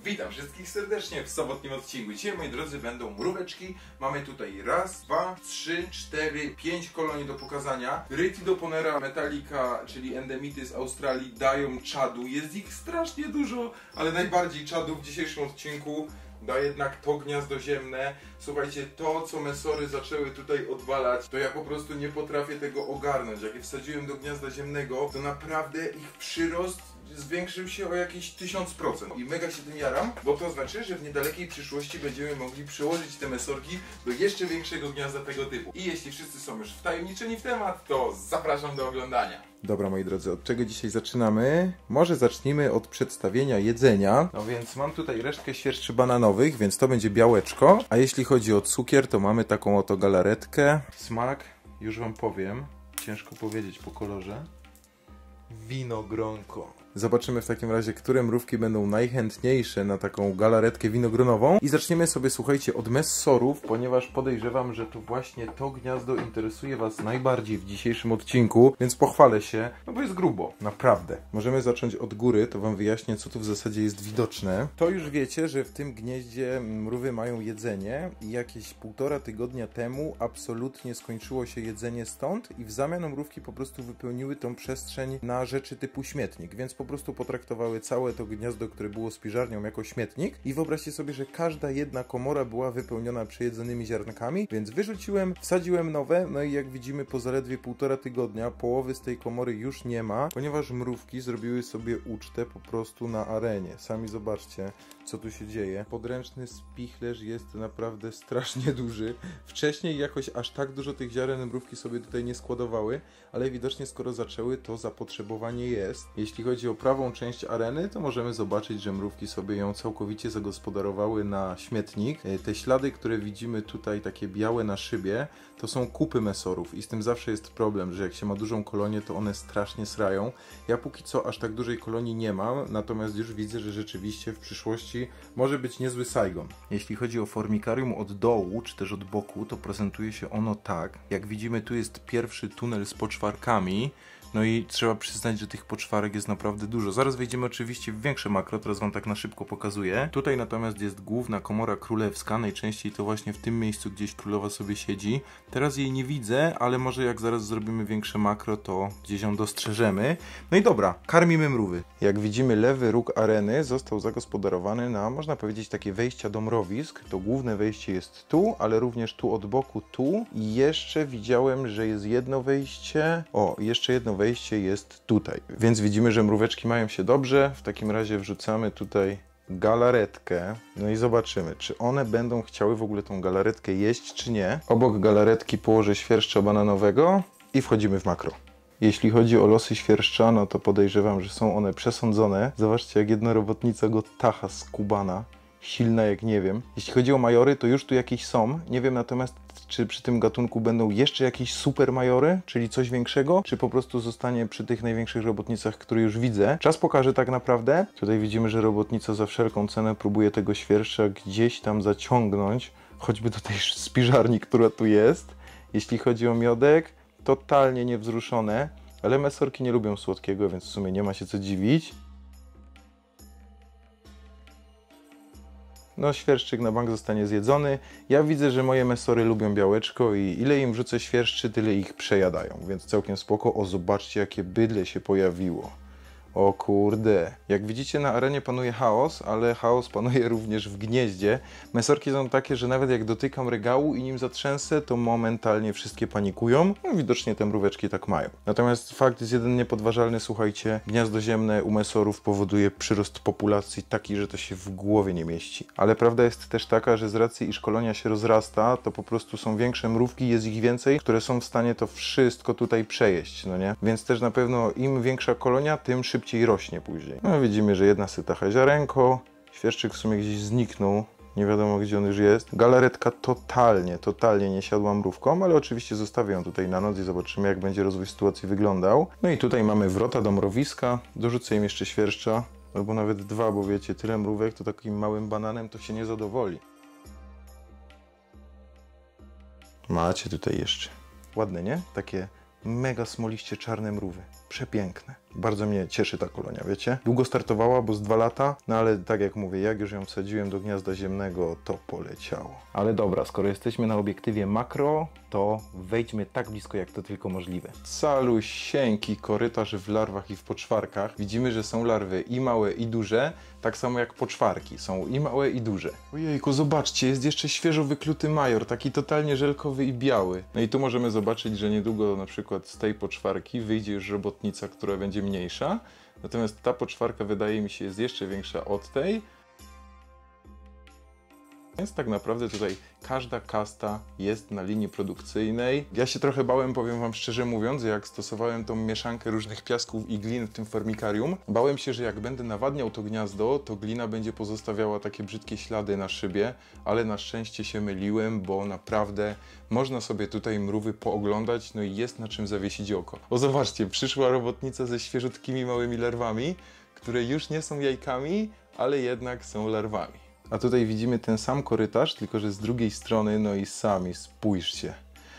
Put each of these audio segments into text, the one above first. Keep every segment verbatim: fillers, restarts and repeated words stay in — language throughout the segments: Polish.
Witam wszystkich serdecznie w sobotnim odcinku. Dzisiaj, moi drodzy, będą mróweczki. Mamy tutaj raz, dwa, trzy, cztery, pięć kolonii do pokazania. Rytidoponera metallica, czyli endemity z Australii, dają czadu. Jest ich strasznie dużo, ale najbardziej czadu w dzisiejszym odcinku da jednak to gniazdo ziemne. Słuchajcie, to co mesory zaczęły tutaj odwalać, to ja po prostu nie potrafię tego ogarnąć. Jak je wsadziłem do gniazda ziemnego, to naprawdę ich przyrost zwiększył się o jakieś tysiąc procent. I mega się tym jaram, bo to znaczy, że w niedalekiej przyszłości będziemy mogli przełożyć te mesorki do jeszcze większego gniazda tego typu. I jeśli wszyscy są już wtajemniczeni w temat, to zapraszam do oglądania. Dobra, moi drodzy, od czego dzisiaj zaczynamy? Może zacznijmy od przedstawienia jedzenia. No więc mam tutaj resztkę świerszczy bananowych, więc to będzie białeczko. A jeśli chodzi o cukier, to mamy taką oto galaretkę. Smak, już wam powiem, ciężko powiedzieć po kolorze. Winogronko. Zobaczymy w takim razie, które mrówki będą najchętniejsze na taką galaretkę winogronową. I zaczniemy sobie, słuchajcie, od messorów, ponieważ podejrzewam, że to właśnie to gniazdo interesuje was najbardziej w dzisiejszym odcinku, więc pochwalę się, no bo jest grubo, naprawdę. Możemy zacząć od góry, to wam wyjaśnię, co tu w zasadzie jest widoczne. To już wiecie, że w tym gnieździe mrówy mają jedzenie i jakieś półtora tygodnia temu absolutnie skończyło się jedzenie stąd i w zamian mrówki po prostu wypełniły tą przestrzeń na rzeczy typu śmietnik, więc po prostu potraktowały całe to gniazdo, które było spiżarnią, jako śmietnik i wyobraźcie sobie, że każda jedna komora była wypełniona przejedzonymi ziarnkami, więc wyrzuciłem, wsadziłem nowe, no i jak widzimy po zaledwie półtora tygodnia połowy z tej komory już nie ma, ponieważ mrówki zrobiły sobie ucztę po prostu na arenie. Sami zobaczcie, co tu się dzieje. Podręczny spichlerz jest naprawdę strasznie duży. Wcześniej jakoś aż tak dużo tych ziaren mrówki sobie tutaj nie składowały, ale widocznie skoro zaczęły, to zapotrzebowanie jest. Jeśli chodzi o prawą część areny, to możemy zobaczyć, że mrówki sobie ją całkowicie zagospodarowały na śmietnik. Te ślady, które widzimy tutaj, takie białe na szybie, to są kupy mesorów i z tym zawsze jest problem, że jak się ma dużą kolonię, to one strasznie srają. Ja póki co aż tak dużej kolonii nie mam, natomiast już widzę, że rzeczywiście w przyszłości może być niezły Saigon. Jeśli chodzi o formikarium od dołu, czy też od boku, to prezentuje się ono tak. Jak widzimy, tu jest pierwszy tunel z poczwarkami. No i trzeba przyznać, że tych poczwarek jest naprawdę dużo. Zaraz wejdziemy oczywiście w większe makro, teraz wam tak na szybko pokazuję. Tutaj natomiast jest główna komora królewska, najczęściej to właśnie w tym miejscu gdzieś królowa sobie siedzi. Teraz jej nie widzę, ale może jak zaraz zrobimy większe makro, to gdzieś ją dostrzeżemy. No i dobra, karmimy mrówy. Jak widzimy, lewy róg areny został zagospodarowany na, można powiedzieć, takie wejścia do mrowisk. To główne wejście jest tu, ale również tu od boku, tu. I jeszcze widziałem, że jest jedno wejście. O, jeszcze jedno wejście. Wejście jest tutaj, więc widzimy, że mróweczki mają się dobrze. W takim razie wrzucamy tutaj galaretkę, no i zobaczymy, czy one będą chciały w ogóle tą galaretkę jeść, czy nie. Obok galaretki położę świerszcza bananowego i wchodzimy w makro. Jeśli chodzi o losy świerszcza, no to podejrzewam, że są one przesądzone. Zobaczcie, jak jedna robotnica go tacha skubana. Silna jak nie wiem. Jeśli chodzi o majory, to już tu jakieś są. Nie wiem natomiast, czy przy tym gatunku będą jeszcze jakieś super majory, czyli coś większego, czy po prostu zostanie przy tych największych robotnicach, które już widzę. Czas pokaże tak naprawdę. Tutaj widzimy, że robotnica za wszelką cenę próbuje tego świerszcza gdzieś tam zaciągnąć, choćby do tej spiżarni, która tu jest. Jeśli chodzi o miodek, totalnie niewzruszone, ale mesorki nie lubią słodkiego, więc w sumie nie ma się co dziwić. No, świerszczyk na bank zostanie zjedzony. Ja widzę, że moje mesory lubią białeczko i ile im rzucę świerszczy, tyle ich przejadają, więc całkiem spoko. O, zobaczcie, jakie bydle się pojawiło. O kurde. Jak widzicie, na arenie panuje chaos, ale chaos panuje również w gnieździe. Mesorki są takie, że nawet jak dotykam regału i nim zatrzęsę, to momentalnie wszystkie panikują. No, widocznie te mróweczki tak mają. Natomiast fakt jest jeden niepodważalny, słuchajcie. Gniazdo ziemne u mesorów powoduje przyrost populacji taki, że to się w głowie nie mieści. Ale prawda jest też taka, że z racji iż kolonia się rozrasta, to po prostu są większe mrówki, jest ich więcej, które są w stanie to wszystko tutaj przejeść, no nie? Więc też na pewno im większa kolonia, tym szybciej rośnie później. No widzimy, że jedna sytacha ziarenko, świerszczyk w sumie gdzieś zniknął, nie wiadomo gdzie on już jest. Galaretka totalnie, totalnie nie siadła mrówką, ale oczywiście zostawię ją tutaj na noc i zobaczymy, jak będzie rozwój sytuacji wyglądał. No i tutaj mamy wrota do mrowiska, dorzucę im jeszcze świerszcza, albo nawet dwa, bo wiecie, tyle mrówek to takim małym bananem to się nie zadowoli. Macie tutaj jeszcze. Ładne, nie? Takie mega smoliście czarne mrówy. przepiękne. Bardzo mnie cieszy ta kolonia, wiecie? Długo startowała, bo z dwa lata, no ale tak jak mówię, jak już ją wsadziłem do gniazda ziemnego, to poleciało. Ale dobra, skoro jesteśmy na obiektywie makro, to wejdźmy tak blisko, jak to tylko możliwe. Calusieńki korytarz w larwach i w poczwarkach. Widzimy, że są larwy i małe, i duże, tak samo jak poczwarki. Są i małe, i duże. Ojejku, zobaczcie, jest jeszcze świeżo wykluty major, taki totalnie żelkowy i biały. No i tu możemy zobaczyć, że niedługo na przykład z tej poczwarki wyjdzie już robotnica, która będzie mniejsza. Natomiast ta poczwarka wydaje mi się jest jeszcze większa od tej. Więc tak naprawdę tutaj każda kasta jest na linii produkcyjnej. Ja się trochę bałem, powiem wam szczerze mówiąc, jak stosowałem tą mieszankę różnych piasków i glin w tym formikarium. Bałem się, że jak będę nawadniał to gniazdo, to glina będzie pozostawiała takie brzydkie ślady na szybie, ale na szczęście się myliłem, bo naprawdę można sobie tutaj mrówy pooglądać, no i jest na czym zawiesić oko. O, zobaczcie, przyszła robotnica ze świeżutkimi małymi larwami, które już nie są jajkami, ale jednak są larwami. A tutaj widzimy ten sam korytarz, tylko że z drugiej strony, no i sami spójrzcie.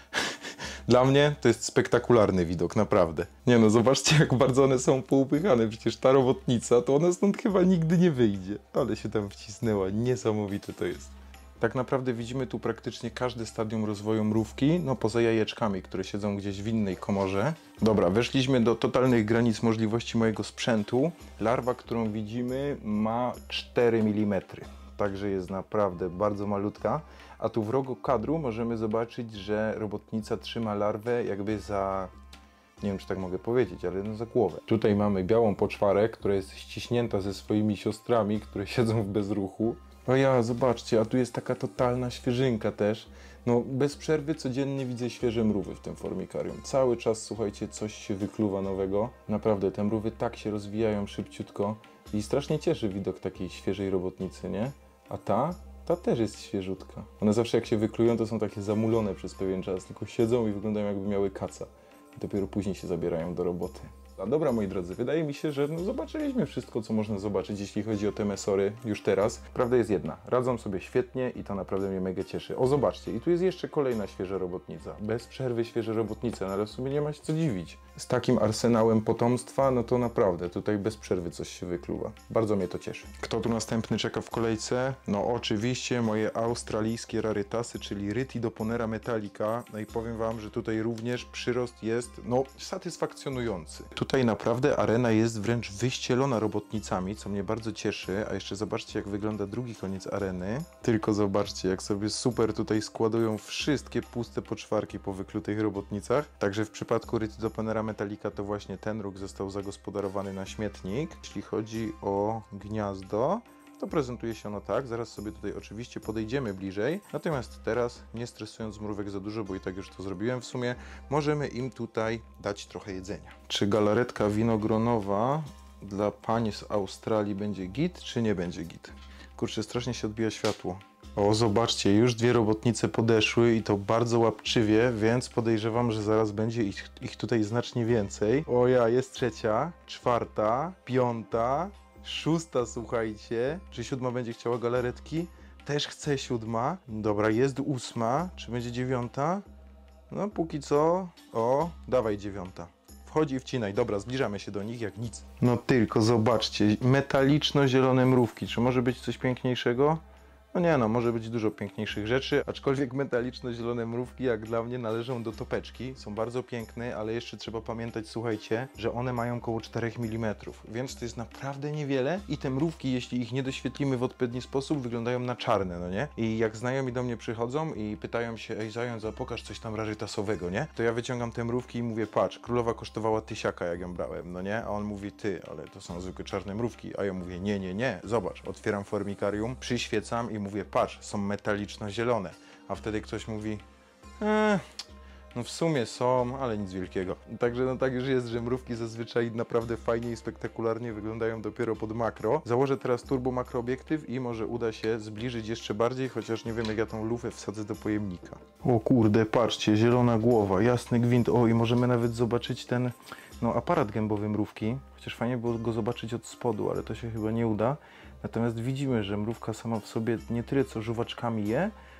Dla mnie to jest spektakularny widok, naprawdę. Nie no, zobaczcie jak bardzo one są poupychane, przecież ta robotnica, to ona stąd chyba nigdy nie wyjdzie. Ale się tam wcisnęła, niesamowite to jest. Tak naprawdę widzimy tu praktycznie każde stadium rozwoju mrówki, no poza jajeczkami, które siedzą gdzieś w innej komorze. Dobra, weszliśmy do totalnych granic możliwości mojego sprzętu. Larwa, którą widzimy, ma cztery milimetry. Także jest naprawdę bardzo malutka, a tu w rogu kadru możemy zobaczyć, że robotnica trzyma larwę jakby za, nie wiem czy tak mogę powiedzieć, ale no za głowę. Tutaj mamy białą poczwarę, która jest ściśnięta ze swoimi siostrami, które siedzą w bezruchu. O ja, zobaczcie, a tu jest taka totalna świeżynka też. No bez przerwy codziennie widzę świeże mrówy w tym formikarium. Cały czas, słuchajcie, coś się wykluwa nowego. Naprawdę, te mrówy tak się rozwijają szybciutko i strasznie cieszy widok takiej świeżej robotnicy, nie? A ta? Ta też jest świeżutka. One zawsze jak się wyklują, to są takie zamulone przez pewien czas, tylko siedzą i wyglądają jakby miały kaca. I dopiero później się zabierają do roboty. A dobra, moi drodzy, wydaje mi się, że no, zobaczyliśmy wszystko, co można zobaczyć, jeśli chodzi o te mesory już teraz. Prawda jest jedna, radzą sobie świetnie i to naprawdę mnie mega cieszy. O, zobaczcie, i tu jest jeszcze kolejna świeża robotnica. Bez przerwy świeże robotnice, no ale w sumie nie ma się co dziwić. Z takim arsenałem potomstwa, no to naprawdę tutaj bez przerwy coś się wykluwa. Bardzo mnie to cieszy. Kto tu następny czeka w kolejce? No oczywiście moje australijskie rarytasy, czyli Rytidoponera metallica. No i powiem wam, że tutaj również przyrost jest, no, satysfakcjonujący. Tutaj naprawdę arena jest wręcz wyścielona robotnicami, co mnie bardzo cieszy. A jeszcze zobaczcie, jak wygląda drugi koniec areny. Tylko zobaczcie, jak sobie super tutaj składują wszystkie puste poczwarki po wyklutych robotnicach. Także w przypadku Rytidoponera metallica to właśnie ten róg został zagospodarowany na śmietnik. Jeśli chodzi o gniazdo, to prezentuje się ono tak. Zaraz sobie tutaj oczywiście podejdziemy bliżej. Natomiast teraz, nie stresując mrówek za dużo, bo i tak już to zrobiłem w sumie, możemy im tutaj dać trochę jedzenia. Czy galaretka winogronowa dla pań z Australii będzie git, czy nie będzie git? Kurczę, strasznie się odbija światło. O, zobaczcie, już dwie robotnice podeszły i to bardzo łapczywie, więc podejrzewam, że zaraz będzie ich, ich tutaj znacznie więcej. O ja, jest trzecia, czwarta, piąta, szósta, słuchajcie. Czy siódma będzie chciała galaretki? Też chce siódma. Dobra, jest ósma. Czy będzie dziewiąta? No, póki co... O, dawaj dziewiąta. Wchodź i wcinaj. Dobra, zbliżamy się do nich jak nic. No tylko zobaczcie, metaliczno-zielone mrówki. Czy może być coś piękniejszego? No nie no, może być dużo piękniejszych rzeczy, aczkolwiek metaliczno-zielone mrówki jak dla mnie należą do topeczki. Są bardzo piękne, ale jeszcze trzeba pamiętać, słuchajcie, że one mają około czterech milimetrów, więc to jest naprawdę niewiele i te mrówki, jeśli ich nie doświetlimy w odpowiedni sposób, wyglądają na czarne, no nie? I jak znajomi do mnie przychodzą i pytają się, ej zając, a pokaż coś tam rarytasowego, nie? To ja wyciągam te mrówki i mówię, patrz, królowa kosztowała tysiaka, jak ją brałem, no nie? A on mówi, ty, ale to są zwykłe czarne mrówki, a ja mówię, nie, nie, nie, zobacz, otwieram formikarium, przyświecam i mówię, patrz, są metaliczno-zielone, a wtedy ktoś mówi, eee, no w sumie są, ale nic wielkiego. Także no tak już jest, że mrówki zazwyczaj naprawdę fajnie i spektakularnie wyglądają dopiero pod makro. Założę teraz turbo makroobiektyw i może uda się zbliżyć jeszcze bardziej, chociaż nie wiem jak ja tą lufę wsadzę do pojemnika. O kurde, patrzcie, zielona głowa, jasny gwint, o i możemy nawet zobaczyć ten, no aparat gębowy mrówki, chociaż fajnie było go zobaczyć od spodu, ale to się chyba nie uda. Natomiast widzimy, że mrówka sama w sobie nie tyle co żuwaczkami je,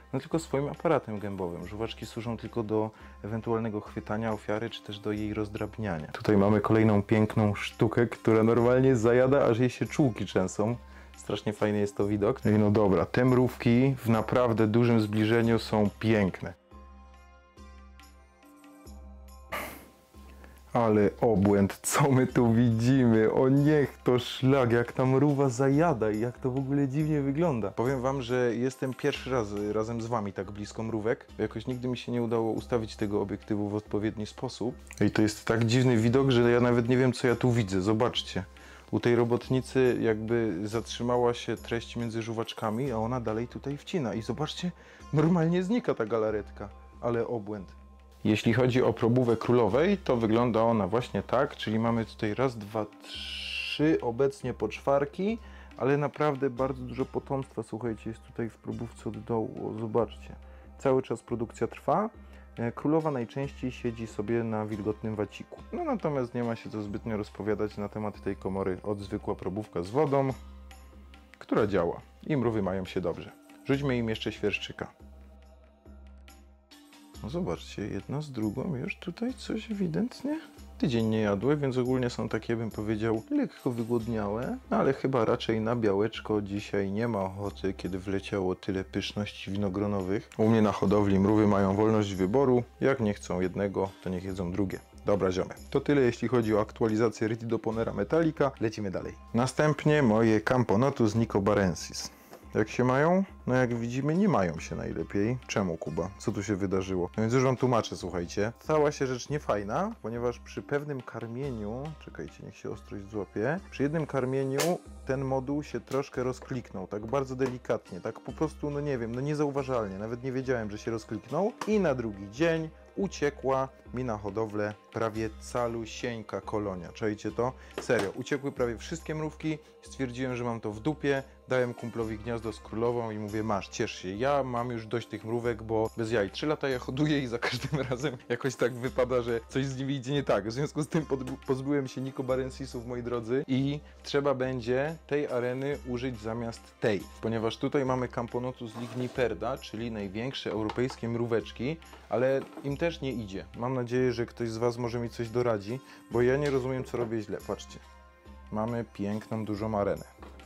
no tylko swoim aparatem gębowym. Żuwaczki służą tylko do ewentualnego chwytania ofiary, czy też do jej rozdrabniania. Tutaj mamy kolejną piękną sztukę, która normalnie zajada, aż jej się czułki trzęsą. Strasznie fajny jest to widok. No i no dobra, te mrówki w naprawdę dużym zbliżeniu są piękne. Ale obłęd, co my tu widzimy? O niech to szlak, jak ta mrówa zajada i jak to w ogóle dziwnie wygląda. Powiem wam, że jestem pierwszy raz razem z wami tak blisko mrówek. Jakoś nigdy mi się nie udało ustawić tego obiektywu w odpowiedni sposób. I to jest tak dziwny widok, że ja nawet nie wiem, co ja tu widzę. Zobaczcie. U tej robotnicy jakby zatrzymała się treść między żuwaczkami, a ona dalej tutaj wcina. I zobaczcie, normalnie znika ta galaretka. Ale obłęd. Jeśli chodzi o probówę królowej, to wygląda ona właśnie tak, czyli mamy tutaj raz, dwa, trzy, obecnie poczwarki, ale naprawdę bardzo dużo potomstwa, słuchajcie, jest tutaj w probówce od dołu, o, zobaczcie. Cały czas produkcja trwa, królowa najczęściej siedzi sobie na wilgotnym waciku. No natomiast nie ma się co zbytnio rozpowiadać na temat tej komory, od zwykła probówka z wodą, która działa i mrówy mają się dobrze. Rzućmy im jeszcze świerszczyka. No zobaczcie, jedna z drugą już tutaj coś ewidentnie tydzień nie jadły, więc ogólnie są takie, bym powiedział, lekko wygłodniałe, no ale chyba raczej na białeczko dzisiaj nie ma ochoty, kiedy wleciało tyle pyszności winogronowych. U mnie na hodowli mrówy mają wolność wyboru, jak nie chcą jednego, to niech jedzą drugie. Dobra ziomy, to tyle jeśli chodzi o aktualizację Retidoponera metallica, lecimy dalej. Następnie moje Camponotus nicobarensis. Jak się mają? No jak widzimy, nie mają się najlepiej. Czemu, Kuba? Co tu się wydarzyło? No więc już wam tłumaczę, słuchajcie. Stała się rzecz niefajna, ponieważ przy pewnym karmieniu, czekajcie, niech się ostrość złapie, przy jednym karmieniu ten moduł się troszkę rozkliknął, tak bardzo delikatnie, tak po prostu, no nie wiem, no niezauważalnie, nawet nie wiedziałem, że się rozkliknął i na drugi dzień uciekła mi na hodowlę prawie calusieńka kolonia. Czajcie to? Serio, uciekły prawie wszystkie mrówki, stwierdziłem, że mam to w dupie, dałem kumplowi gniazdo z królową i mówię, masz, ciesz się, ja mam już dość tych mrówek, bo bez jaj, trzy lata ja hoduję i za każdym razem jakoś tak wypada, że coś z nimi idzie nie tak. W związku z tym pozbyłem się nicobarensisów, moi drodzy, i trzeba będzie tej areny użyć zamiast tej, ponieważ tutaj mamy Camponotus ligniperda, czyli największe europejskie mróweczki, ale im też nie idzie. Mam nadzieję, że ktoś z was może mi coś doradzi, bo ja nie rozumiem, co robię źle. Patrzcie, mamy piękną, dużą arenę.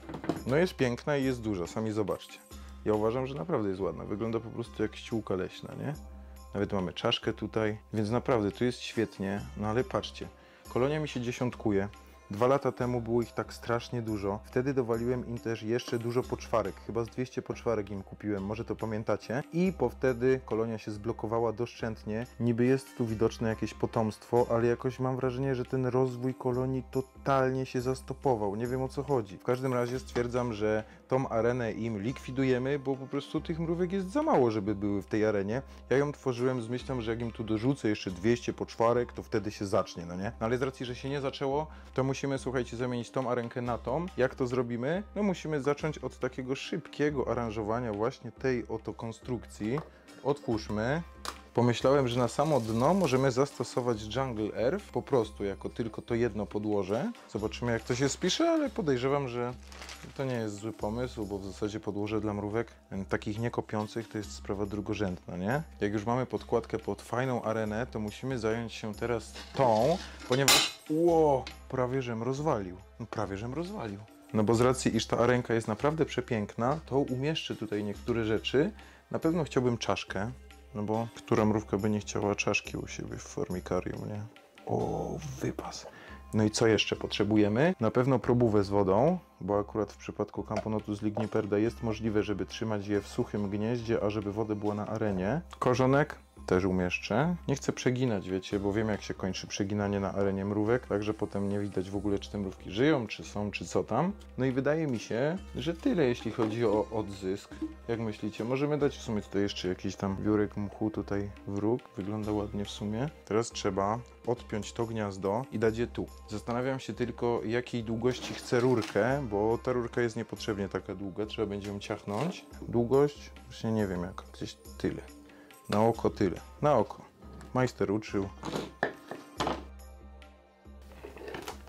No jest piękna i jest duża, sami zobaczcie. Ja uważam, że naprawdę jest ładna. Wygląda po prostu jak ściółka leśna, nie? Nawet mamy czaszkę tutaj, więc naprawdę tu jest świetnie. No ale patrzcie, kolonia mi się dziesiątkuje. Dwa lata temu było ich tak strasznie dużo. Wtedy dowaliłem im też jeszcze dużo poczwarek. Chyba z dwieście poczwarek im kupiłem, może to pamiętacie. I po wtedy kolonia się zblokowała doszczętnie. Niby jest tu widoczne jakieś potomstwo, ale jakoś mam wrażenie, że ten rozwój kolonii totalnie się zastopował. Nie wiem, o co chodzi. W każdym razie stwierdzam, że tą arenę im likwidujemy, bo po prostu tych mrówek jest za mało, żeby były w tej arenie. Ja ją tworzyłem z myślą, że jak im tu dorzucę jeszcze dwieście poczwarek, to wtedy się zacznie, no nie? No ale z racji, że się nie zaczęło, to musimy Musimy, słuchajcie, zamienić tą arenkę na tą. Jak to zrobimy? No musimy zacząć od takiego szybkiego aranżowania właśnie tej oto konstrukcji. Otwórzmy. Pomyślałem, że na samo dno możemy zastosować Jungle Earth, po prostu jako tylko to jedno podłoże. Zobaczymy, jak to się spisze, ale podejrzewam, że to nie jest zły pomysł, bo w zasadzie podłoże dla mrówek takich niekopiących to jest sprawa drugorzędna, nie? Jak już mamy podkładkę pod fajną arenę, to musimy zająć się teraz tą, ponieważ ło, prawie żem rozwalił. No prawie żem rozwalił. No bo z racji, iż ta arenka jest naprawdę przepiękna, to umieszczę tutaj niektóre rzeczy. Na pewno chciałbym czaszkę. No bo która mrówka by nie chciała czaszki u siebie w formikarium, nie? O, wypas. No i co jeszcze potrzebujemy? Na pewno probówę z wodą, bo akurat w przypadku Camponotus ligniperda jest możliwe, żeby trzymać je w suchym gnieździe, a żeby woda była na arenie. Korzonek też umieszczę. Nie chcę przeginać, wiecie, bo wiem, jak się kończy przeginanie na arenie mrówek, także potem nie widać w ogóle, czy te mrówki żyją, czy są, czy co tam. No i wydaje mi się, że tyle, jeśli chodzi o odzysk. Jak myślicie? Możemy dać w sumie tutaj jeszcze jakiś tam wiórek mchu tutaj w róg. Wygląda ładnie w sumie. Teraz trzeba odpiąć to gniazdo i dać je tu. Zastanawiam się tylko, jakiej długości chcę rurkę, bo ta rurka jest niepotrzebnie taka długa. Trzeba będzie ją ciachnąć. Długość? Właśnie nie wiem jak. Gdzieś tyle. Na oko tyle. Na oko. Majster uczył.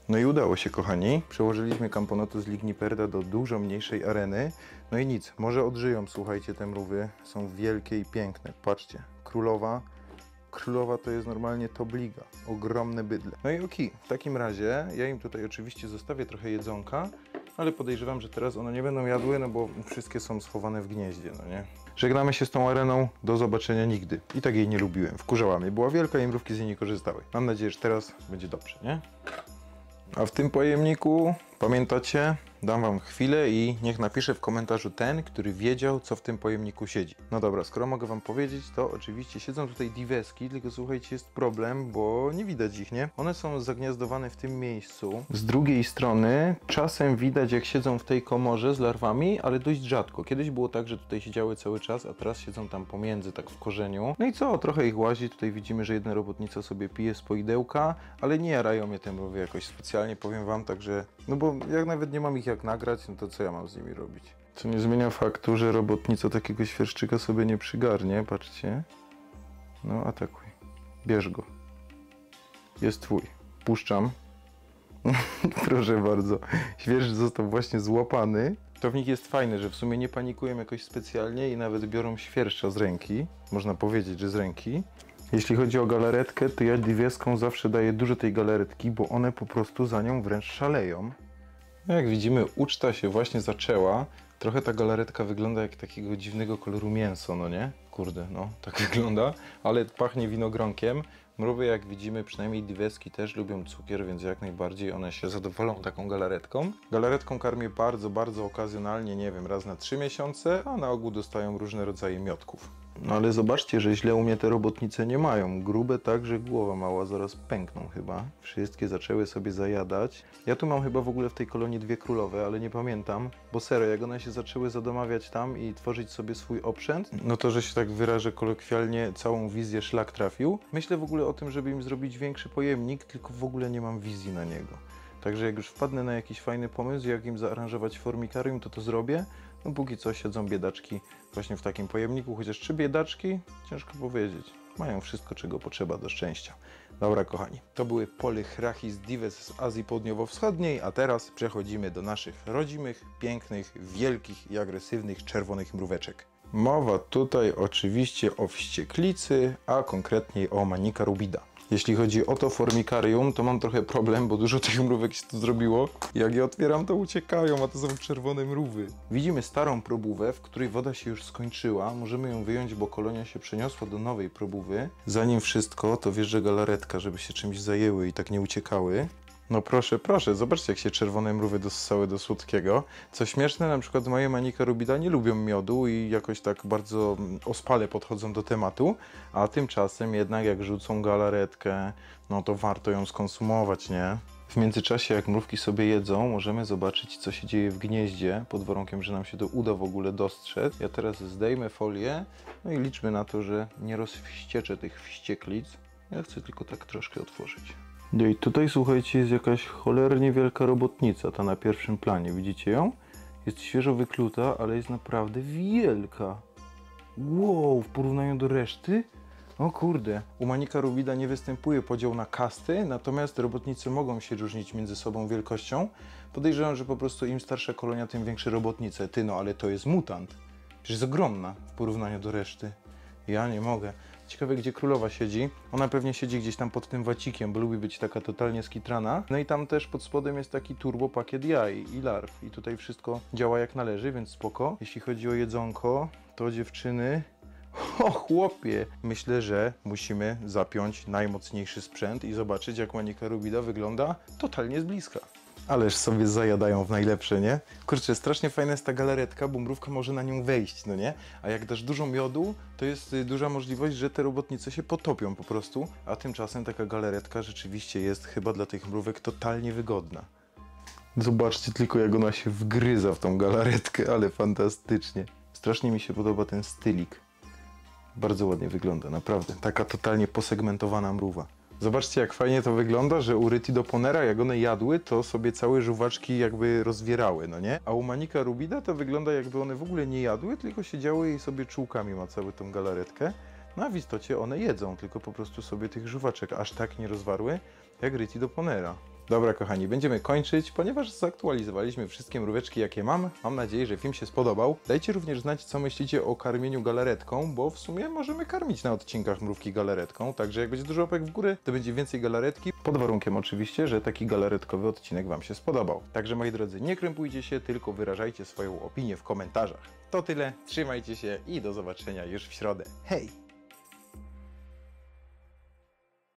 No i udało się, kochani. Przełożyliśmy Camponotus ligniperda do dużo mniejszej areny. No i nic, może odżyją, słuchajcie, te mrówy. Są wielkie i piękne. Patrzcie, królowa. Królowa to jest normalnie top liga. Ogromne bydle. No i okej, w takim razie ja im tutaj oczywiście zostawię trochę jedzonka, ale podejrzewam, że teraz one nie będą jadły, no bo wszystkie są schowane w gnieździe, no nie? Żegnamy się z tą areną, do zobaczenia nigdy. I tak jej nie lubiłem, wkurzała mnie, była wielka i mrówki z niej nie korzystały. Mam nadzieję, że teraz będzie dobrze, nie? A w tym pojemniku, pamiętacie, dam wam chwilę i niech napisze w komentarzu ten, który wiedział, co w tym pojemniku siedzi. No dobra, skoro mogę wam powiedzieć, to oczywiście siedzą tutaj diweski, tylko słuchajcie, jest problem, bo nie widać ich, nie? One są zagniazdowane w tym miejscu. Z drugiej strony czasem widać, jak siedzą w tej komorze z larwami, ale dość rzadko. Kiedyś było tak, że tutaj siedziały cały czas, a teraz siedzą tam pomiędzy, tak w korzeniu. No i co? Trochę ich łazi. Tutaj widzimy, że jedna robotnica sobie pije z poidełka, ale nie jarają mnie te mrówy jakoś specjalnie, powiem wam, także... No bo jak nawet nie mam ich jak nagrać, no to co ja mam z nimi robić? Co nie zmienia faktu, że robotnica takiego świerszczyka sobie nie przygarnie, patrzcie. No atakuj. Bierz go. Jest twój. Puszczam. Proszę bardzo. Świerszcz został właśnie złapany. Townik jest fajny, że w sumie nie panikują jakoś specjalnie i nawet biorą świerszcza z ręki. Można powiedzieć, że z ręki. Jeśli chodzi o galaretkę, to ja diwieskom zawsze daję dużo tej galaretki, bo one po prostu za nią wręcz szaleją. No jak widzimy, uczta się właśnie zaczęła. Trochę ta galaretka wygląda jak takiego dziwnego koloru mięso, no nie? Kurde, no, tak wygląda, ale pachnie winogronkiem. Mrówy, jak widzimy, przynajmniej diweski też lubią cukier, więc jak najbardziej one się zadowolą taką galaretką. Galaretką karmię bardzo, bardzo okazjonalnie, nie wiem, raz na trzy miesiące, a na ogół dostają różne rodzaje miodków. No ale zobaczcie, że źle u mnie te robotnice nie mają. Grube tak, że głowa mała zaraz pękną chyba. Wszystkie zaczęły sobie zajadać. Ja tu mam chyba w ogóle w tej kolonii dwie królowe, ale nie pamiętam. Bo serio, jak one się zaczęły zadomawiać tam i tworzyć sobie swój oprzęt, no to, że się tak wyrażę kolokwialnie, całą wizję szlak trafił. Myślę w ogóle o tym, żeby im zrobić większy pojemnik, tylko w ogóle nie mam wizji na niego. Także jak już wpadnę na jakiś fajny pomysł, jak im zaaranżować formikarium, to to zrobię. No póki co siedzą biedaczki właśnie w takim pojemniku, chociaż czy biedaczki? Ciężko powiedzieć. Mają wszystko, czego potrzeba do szczęścia. Dobra, kochani, to były Polychrachis dives z Azji Południowo-Wschodniej, a teraz przechodzimy do naszych rodzimych, pięknych, wielkich i agresywnych czerwonych mróweczek. Mowa tutaj oczywiście o wścieklicy, a konkretniej o Manica rubida. Jeśli chodzi o to formikarium, to mam trochę problem, bo dużo tych mrówek się tu zrobiło. Jak je otwieram, to uciekają, a to są czerwone mrówy. Widzimy starą probówę, w której woda się już skończyła. Możemy ją wyjąć, bo kolonia się przeniosła do nowej probówy. Zanim wszystko, to wjeżdża galaretka, żeby się czymś zajęły i tak nie uciekały. No proszę, proszę, zobaczcie, jak się czerwone mrówy dossały do słodkiego. Co śmieszne, na przykład moje Manica rubida nie lubią miodu i jakoś tak bardzo ospale podchodzą do tematu, a tymczasem jednak jak rzucą galaretkę, no to warto ją skonsumować, nie? W międzyczasie, jak mrówki sobie jedzą, możemy zobaczyć, co się dzieje w gnieździe, pod warunkiem, że nam się to uda w ogóle dostrzec. Ja teraz zdejmę folię, no i liczmy na to, że nie rozwścieczę tych wścieklic. Ja chcę tylko tak troszkę otworzyć. No i tutaj, słuchajcie, jest jakaś cholernie wielka robotnica, ta na pierwszym planie, widzicie ją? Jest świeżo wykluta, ale jest naprawdę wielka. Wow, w porównaniu do reszty? O kurde, u Manica rubida nie występuje podział na kasty, natomiast robotnicy mogą się różnić między sobą wielkością. Podejrzewam, że po prostu im starsza kolonia, tym większe robotnice. Ty no, ale to jest mutant. Przecież jest ogromna w porównaniu do reszty. Ja nie mogę. Ciekawe, gdzie królowa siedzi. Ona pewnie siedzi gdzieś tam pod tym wacikiem, bo lubi być taka totalnie skitrana. No i tam też pod spodem jest taki turbo pakiet jaj i larw. I tutaj wszystko działa jak należy, więc spoko. Jeśli chodzi o jedzonko, to dziewczyny... O chłopie! Myślę, że musimy zapiąć najmocniejszy sprzęt i zobaczyć, jak Manica rubida wygląda totalnie z bliska. Ależ sobie zajadają w najlepsze, nie? Kurczę, strasznie fajna jest ta galaretka, bo mrówka może na nią wejść, no nie? A jak dasz dużo miodu, to jest duża możliwość, że te robotnice się potopią po prostu, a tymczasem taka galaretka rzeczywiście jest chyba dla tych mrówek totalnie wygodna. Zobaczcie tylko, jak ona się wgryza w tą galaretkę, ale fantastycznie. Strasznie mi się podoba ten stylik. Bardzo ładnie wygląda, naprawdę. Taka totalnie posegmentowana mrówa. Zobaczcie, jak fajnie to wygląda, że u Rytidoponera, jak one jadły, to sobie całe żuwaczki jakby rozwierały, no nie? A u Manica rubida to wygląda, jakby one w ogóle nie jadły, tylko siedziały i sobie czułkami macały tą galaretkę. No a w istocie one jedzą, tylko po prostu sobie tych żuwaczek aż tak nie rozwarły, jak Rytidoponera. Dobra kochani, będziemy kończyć, ponieważ zaktualizowaliśmy wszystkie mróweczki jakie mam. Mam nadzieję, że film się spodobał. Dajcie również znać, co myślicie o karmieniu galaretką, bo w sumie możemy karmić na odcinkach mrówki galaretką, także jak będzie dużo łapek w górę, to będzie więcej galaretki, pod warunkiem oczywiście, że taki galaretkowy odcinek wam się spodobał. Także moi drodzy, nie krępujcie się, tylko wyrażajcie swoją opinię w komentarzach. To tyle, trzymajcie się i do zobaczenia już w środę. Hej!